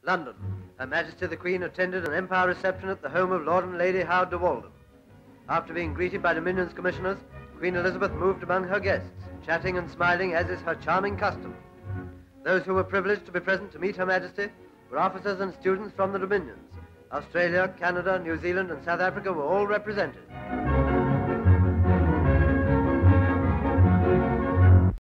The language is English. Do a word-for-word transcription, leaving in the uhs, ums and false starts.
London. Her Majesty the Queen attended an Empire reception at the home of Lord and Lady Howard de Walden. After being greeted by Dominion's commissioners, Queen Elizabeth moved among her guests, chatting and smiling as is her charming custom. Those who were privileged to be present to meet Her Majesty were officers and students from the Dominions. Australia, Canada, New Zealand and South Africa were all represented.